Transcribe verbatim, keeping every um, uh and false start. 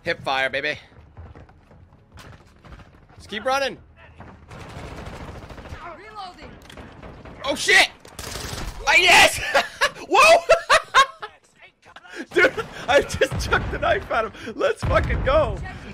Hip fire, baby. Just keep running. Reloading. Oh shit! Oh, yes! Whoa! Dude, I just chucked the knife at him. Let's fucking go.